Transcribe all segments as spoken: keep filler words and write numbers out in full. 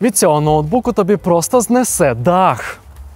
Від цього ноутбуку тобі просто знесе дах.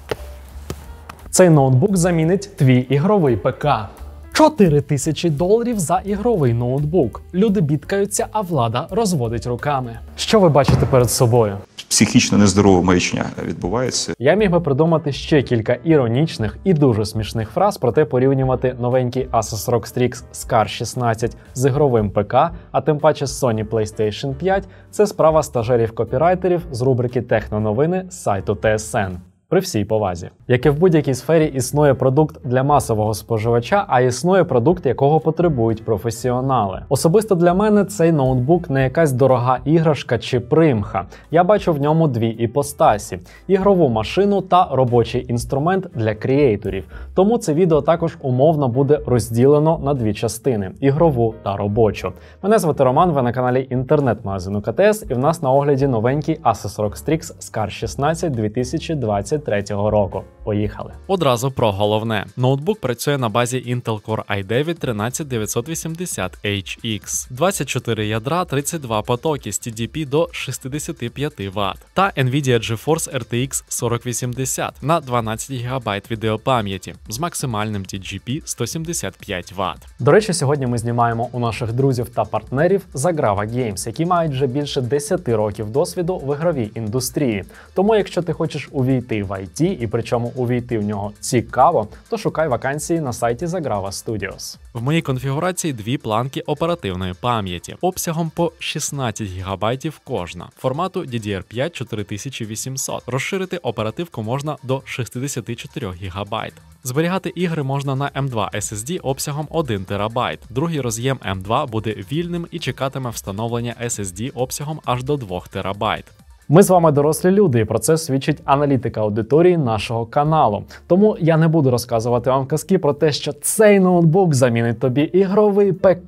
Цей ноутбук замінить твій ігровий ПК. чотири тисячі доларів за ігровий ноутбук. Люди бідкаються, а влада розводить руками. Що ви бачите перед собою? Психічно нездорова маячня відбувається. Я міг би придумати ще кілька іронічних і дуже смішних фраз, проте порівнювати новенький Asus рог Strix Scar шістнадцять з ігровим ПК, а тим паче з Sony PlayStation п'ять – це справа стажерів-копірайтерів з рубрики «Техноновини» з сайту Т С Н. При всій повазі. Як і в будь-якій сфері існує продукт для масового споживача, а існує продукт, якого потребують професіонали. Особисто для мене цей ноутбук не якась дорога іграшка чи примха. Я бачу в ньому дві іпостасі – ігрову машину та робочий інструмент для креаторів. Тому це відео також умовно буде розділено на дві частини – ігрову та робочу. Мене звати Роман, ви на каналі інтернет-магазину К Т С, і в нас на огляді новенький Asus рог Strix Scar шістнадцять дві тисячі двадцять третього року. Поїхали. Одразу про головне. Ноутбук працює на базі Intel Core ай дев'ять тринадцять дев'ятсот вісімдесят ейч ікс. двадцять чотири ядра, тридцять два потоки з Ті Ді Пі до шістдесят п'ять ватт. Та Nvidia GeForce Р Т Ікс сорок вісімдесят на дванадцять гігабайт відеопам'яті з максимальним Ті Джі Пі сто сімдесят п'ять ватт. До речі, сьогодні ми знімаємо у наших друзів та партнерів Zagrava Games, які мають вже більше десяти років досвіду в ігровій індустрії. Тому, якщо ти хочеш увійти в ай ті, і причому увійти в нього цікаво, то шукай вакансії на сайті Zagrava Studios. В моїй конфігурації дві планки оперативної пам'яті, обсягом по шістнадцять гігабайтів кожна, формату Ді Ді Ар п'ять чотири тисячі вісімсот. Розширити оперативку можна до шістдесят чотири гігабайт. Зберігати ігри можна на М два ес ес Ді обсягом один терабайт. Другий роз'єм М два буде вільним і чекатиме встановлення ес ес Ді обсягом аж до двох терабайт. Ми з вами дорослі люди, і про це свідчить аналітика аудиторії нашого каналу. Тому я не буду розказувати вам казки про те, що цей ноутбук замінить тобі ігровий ПК.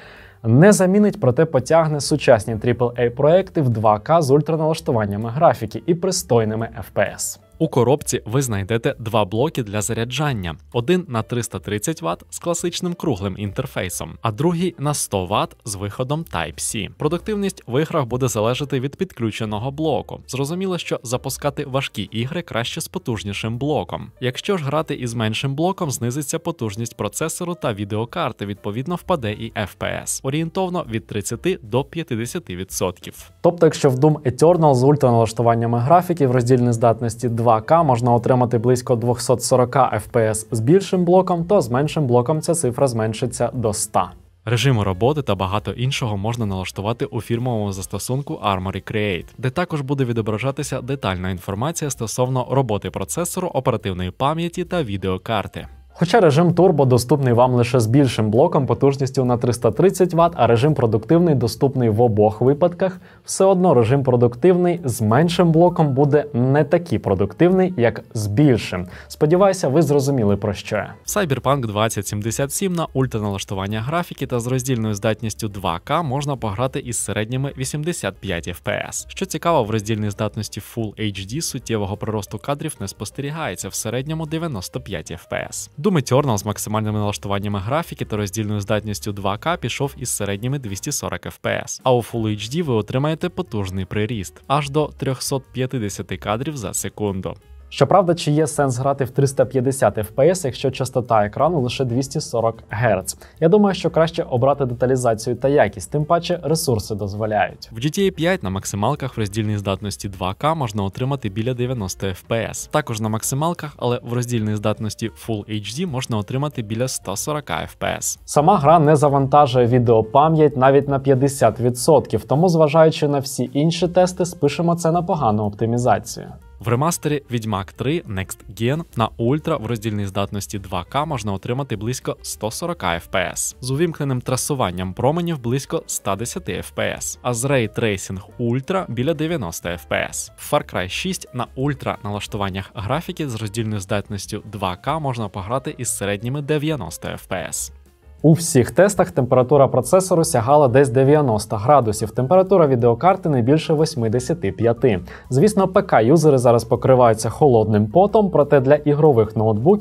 Не замінить, проте потягне сучасні трипл ей проекти в два К з ультраналаштуваннями графіки і пристойними еф пі ес. У коробці ви знайдете два блоки для заряджання. Один на триста тридцять ватт з класичним круглим інтерфейсом, а другий на сто ватт з виходом Тайп Сі. Продуктивність в іграх буде залежати від підключеного блоку. Зрозуміло, що запускати важкі ігри краще з потужнішим блоком. Якщо ж грати із меншим блоком, знизиться потужність процесору та відеокарти, відповідно впаде і еф пі ес. Орієнтовно від тридцяти до п'ятдесяти відсотків. Тобто, якщо в Doom Eternal з ультраналаштуваннями графіки в роздільній здатності два К можна отримати близько двісті сорок еф пі ес з більшим блоком, то з меншим блоком ця цифра зменшиться до ста. Режими роботи та багато іншого можна налаштувати у фірмовому застосунку Armoury Create, де також буде відображатися детальна інформація стосовно роботи процесору, оперативної пам'яті та відеокарти. Хоча режим турбо доступний вам лише з більшим блоком потужністю на триста тридцять ватт, а режим продуктивний доступний в обох випадках, все одно режим продуктивний з меншим блоком буде не такий продуктивний, як з більшим. Сподіваюся, ви зрозуміли, про що я. Cyberpunk двадцять сімдесят сім на ультраналаштування графіки та з роздільною здатністю два К можна пограти із середніми вісімдесят п'ять еф пі ес. Що цікаво, в роздільній здатності Full ейч Ді суттєвого приросту кадрів не спостерігається, в середньому дев'яносто п'ять еф пі ес. Doom Eternal з максимальними налаштуваннями графіки та роздільною здатністю два К пішов із середніми двісті сорок еф пі ес, а у Full ейч Ді ви отримаєте потужний приріст – аж до триста п'ятдесят кадрів за секунду. Щоправда, чи є сенс грати в триста п'ятдесят еф пі ес, якщо частота екрану лише двісті сорок герц? Я думаю, що краще обрати деталізацію та якість, тим паче ресурси дозволяють. В Джі Ті Ей п'ять на максималках в роздільній здатності два К можна отримати біля дев'яносто еф пі ес. Також на максималках, але в роздільній здатності Full ейч Ді можна отримати біля сто сорок еф пі ес. Сама гра не завантажує відеопам'ять навіть на п'ятдесят відсотків, тому, зважаючи на всі інші тести, спишемо це на погану оптимізацію. В ремастері Відьмак три Next Gen на Ультра в роздільній здатності два К можна отримати близько сто сорок еф пі ес, з увімкненим трасуванням променів близько сто десять еф пі ес, а з Ray Tracing Ultra біля дев'яносто еф пі ес. В Far Cry шість на Ультра налаштуваннях графіки з роздільною здатністю два К можна пограти із середніми дев'яносто еф пі ес. У всіх тестах температура процесору сягала десь дев'яносто градусів, температура відеокарти не більше вісімдесят п'ять. Звісно, ПК-юзери зараз покриваються холодним потом, проте для ігрових ноутбуків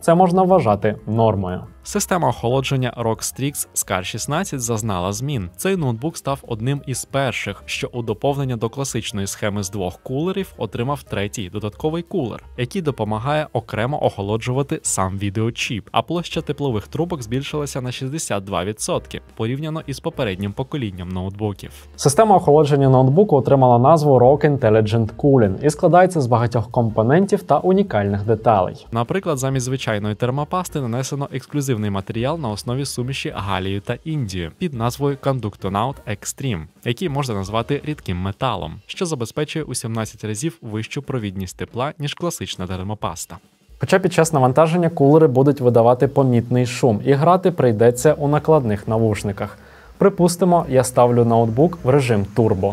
це можна вважати нормою. Система охолодження рок стрікс скар шістнадцять зазнала змін. Цей ноутбук став одним із перших, що у доповнення до класичної схеми з двох кулерів отримав третій додатковий кулер, який допомагає окремо охолоджувати сам відеочіп, а площа теплових трубок збільшилася на шістдесят два відсотки порівняно із попереднім поколінням ноутбуків. Система охолодження ноутбуку отримала назву рок Intelligent Cooling і складається з багатьох компонентів та унікальних деталей. Наприклад, замість звичайної термопасти нанесено ексклюзивний матеріал на основі суміші галію та індію під назвою Conductonaut Extreme, який можна назвати рідким металом, що забезпечує у сімнадцять разів вищу провідність тепла, ніж класична термопаста. Хоча під час навантаження кулери будуть видавати помітний шум і грати прийдеться у накладних навушниках. Припустимо, я ставлю ноутбук в режим турбо.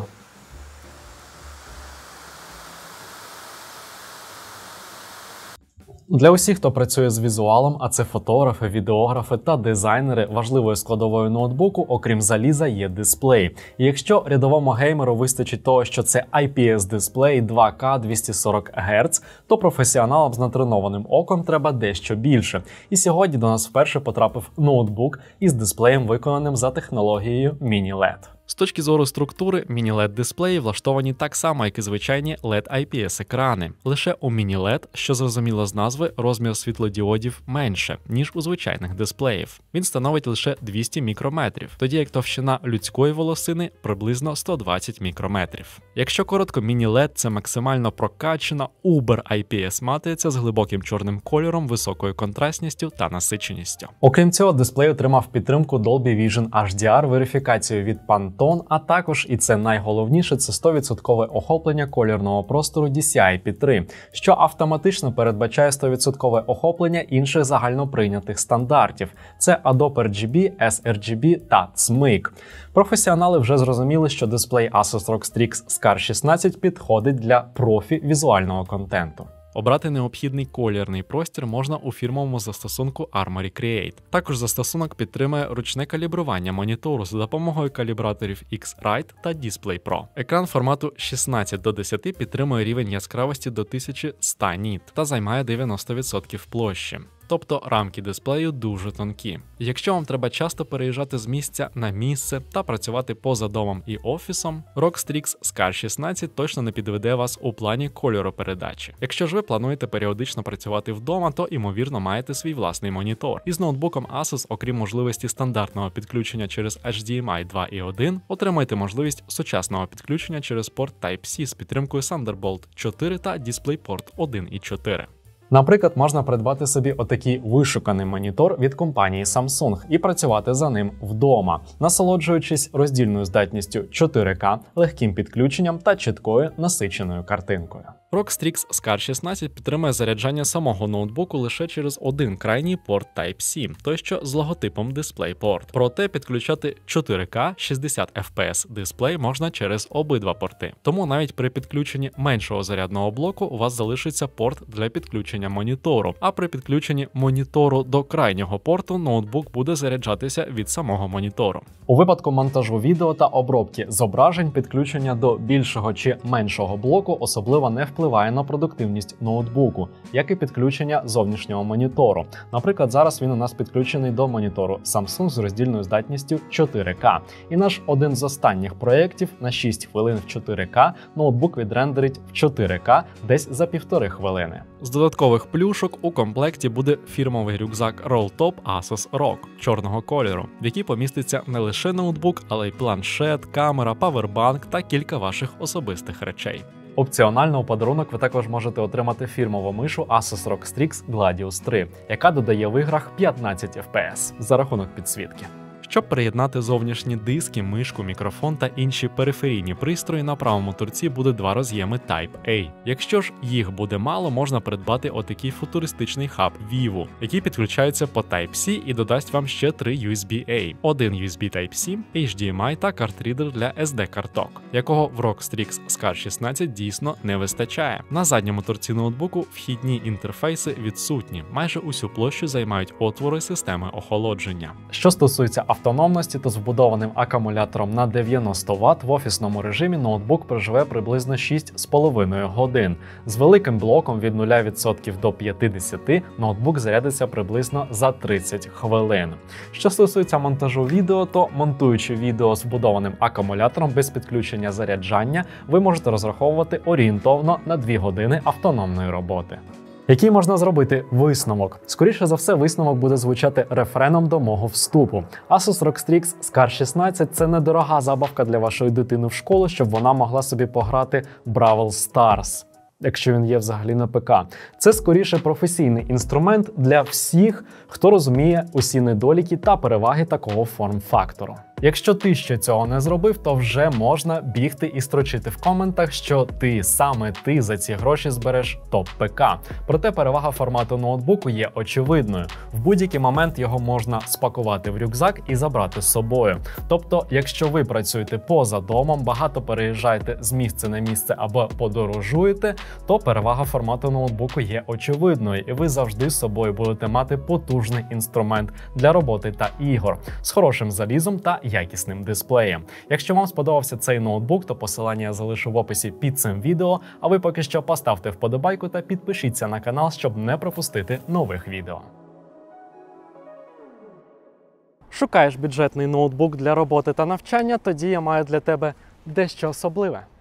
Для усіх, хто працює з візуалом, а це фотографи, відеографи та дизайнери, важливою складовою ноутбуку, окрім заліза, є дисплей. І якщо рядовому геймеру вистачить того, що це ай пі ес-дисплей два ка двісті сорок герц, то професіоналам з натренованим оком треба дещо більше. І сьогодні до нас вперше потрапив ноутбук із дисплеєм, виконаним за технологією міні-ел і ді. З точки зору структури, міні-ел і ді-дисплеї влаштовані так само, як і звичайні ел і ді ай пі ес-екрани. Лише у міні-ел і ді, що зрозуміло з назви, розмір світлодіодів менше, ніж у звичайних дисплеїв. Він становить лише двісті мікрометрів, тоді як товщина людської волосини приблизно сто двадцять мікрометрів. Якщо коротко, міні-ел і ді – це максимально прокачана Uber ай пі ес-матриця з глибоким чорним кольором, високою контрастністю та насиченістю. Окрім цього, дисплей отримав підтримку Dolby Vision ейч ді ар, верифікацію від Pantone, а також, і це найголовніше, це сто відсотків охоплення кольорного простору ді сі ай пі три, що автоматично передбачає сто відсотків охоплення інших загальноприйнятих стандартів. Це Adobe ар джі бі, ес ар джі бі та цмик. Професіонали вже зрозуміли, що дисплей Asus рок стрікс скар шістнадцять підходить для профі-візуального контенту. Обрати необхідний колірний простір можна у фірмовому застосунку Armoury Create. Також застосунок підтримує ручне калібрування монітору за допомогою калібраторів X-Rite та DisplayPro. Екран формату шістнадцять до десяти підтримує рівень яскравості до тисяча сто ніт та займає дев'яносто відсотків площі. Тобто рамки дисплею дуже тонкі. Якщо вам треба часто переїжджати з місця на місце та працювати поза домом і офісом, рок стрікс скар шістнадцять точно не підведе вас у плані кольоропередачі. Якщо ж ви плануєте періодично працювати вдома, то ймовірно маєте свій власний монітор. Із ноутбуком Asus, окрім можливості стандартного підключення через ейч ді ем ай два і один, отримаєте можливість сучасного підключення через порт Type-C з підтримкою Thunderbolt чотири та DisplayPort один і чотири. Наприклад, можна придбати собі отакий вишуканий монітор від компанії Samsung і працювати за ним вдома, насолоджуючись роздільною здатністю чотири ка, легким підключенням та чіткою насиченою картинкою. рок стрікс скар шістнадцять підтримує заряджання самого ноутбуку лише через один крайній порт Type-C, той що з логотипом DisplayPort. Проте підключати чотири ка шістдесят еф пі ес дисплей можна через обидва порти. Тому навіть при підключенні меншого зарядного блоку у вас залишиться порт для підключення монітору, а при підключенні монітору до крайнього порту ноутбук буде заряджатися від самого монітору. У випадку монтажу відео та обробки зображень підключення до більшого чи меншого блоку особливо не впливає на продуктивність ноутбуку, як і підключення зовнішнього монітору. Наприклад, зараз він у нас підключений до монітору Samsung з роздільною здатністю чотири ка. І наш один з останніх проєктів на шість хвилин в чотири ка ноутбук відрендерить в чотири ка десь за півтори хвилини. З додаткових плюшок у комплекті буде фірмовий рюкзак Rolltop Asus рок чорного кольору, в який поміститься не лише ноутбук, але й планшет, камера, павербанк та кілька ваших особистих речей. Опціонально у подарунок ви також можете отримати фірмову мишу Asus рок стрікс Gladius три, яка додає в іграх п'ятнадцять еф пі ес за рахунок підсвітки. Щоб приєднати зовнішні диски, мишку, мікрофон та інші периферійні пристрої, на правому торці буде два роз'єми Type-A. Якщо ж їх буде мало, можна придбати отакий футуристичний хаб Vivo, який підключається по Type-C і додасть вам ще три ю ес бі-A, один ю ес бі Type-C, ейч ді ем ай та картрідер для ес ді-карток, якого в рок стрікс скар шістнадцять дійсно не вистачає. На задньому торці ноутбуку вхідні інтерфейси відсутні, майже усю площу займають отвори системи охолодження. Що стосується автономності, то з вбудованим акумулятором на дев'яносто ватт в офісному режимі ноутбук проживе приблизно шість з половиною годин. З великим блоком від нуля відсотків до п'ятдесят ноутбук зарядиться приблизно за тридцять хвилин. Що стосується монтажу відео, то монтуючи відео з вбудованим акумулятором без підключення заряджання, ви можете розраховувати орієнтовно на дві години автономної роботи. Який можна зробити висновок? Скоріше за все, висновок буде звучати рефреном до мого вступу. Asus рог стрікс скар шістнадцять – це недорога забавка для вашої дитини в школу, щоб вона могла собі пограти в Brawl Stars, якщо він є взагалі на ПК. Це скоріше професійний інструмент для всіх, хто розуміє усі недоліки та переваги такого форм-фактору. Якщо ти ще цього не зробив, то вже можна бігти і строчити в коментах, що ти, саме ти за ці гроші збереш топ-ПК. Проте перевага формату ноутбуку є очевидною. В будь-який момент його можна спакувати в рюкзак і забрати з собою. Тобто, якщо ви працюєте поза домом, багато переїжджаєте з місця на місце або подорожуєте, то перевага формату ноутбуку є очевидною, і ви завжди з собою будете мати потужний інструмент для роботи та ігор з хорошим залізом та якісним дисплеєм. Якщо вам сподобався цей ноутбук, то посилання я залишу в описі під цим відео, а ви поки що поставте вподобайку та підпишіться на канал, щоб не пропустити нових відео. Шукаєш бюджетний ноутбук для роботи та навчання? Тоді я маю для тебе дещо особливе.